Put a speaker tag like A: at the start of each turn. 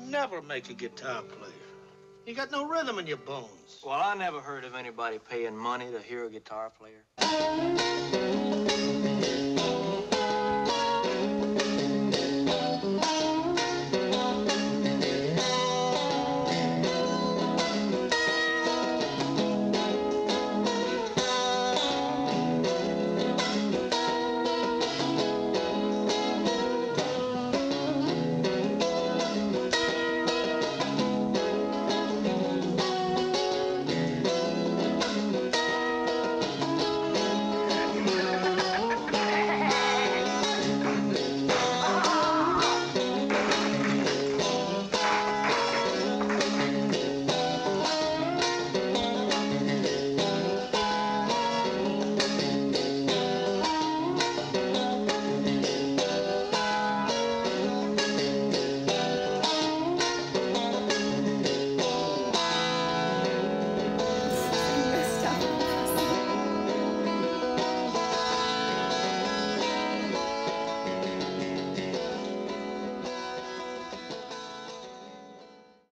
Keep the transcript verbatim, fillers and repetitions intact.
A: never make a guitar player. You got no rhythm in your bones.
B: Well, I never heard of anybody paying money to hear a guitar player.